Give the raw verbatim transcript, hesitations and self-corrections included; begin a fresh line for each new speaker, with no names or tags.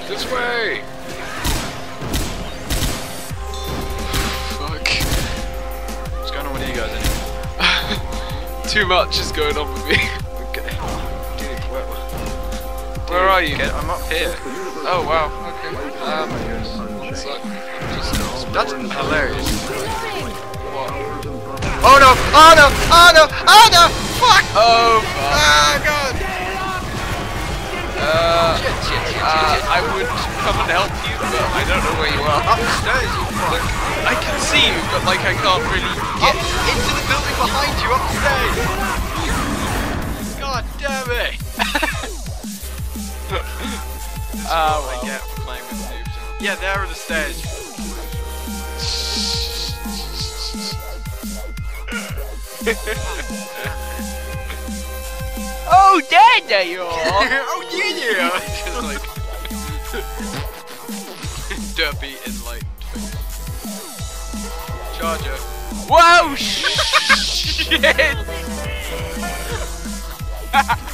This way! Fuck. What's going on with you guys anyway? Too much is going on with me. Okay.
Dude, where,
Where are you?
Get, I'm up here.
Oh wow, okay. Um, so, just,
That's hilarious.
what?
Oh no! Oh no! Oh no! Oh no! Fuck!
Oh fuck.
Oh god!
Uh,
Shit, shit, shit, shit,
uh,
shit.
I would come and help you, but I don't know where you are.
Upstairs, you fuck.
I can see you, but like I can't really get
Up into the building behind you, upstairs! God damn it!
Oh, I get for playing with noobs.
Yeah, there are the stairs.
Oh, there, there you are!
Oh yeah, yeah!
Just like derpy enlightened face. Charger. Whoa! Shit!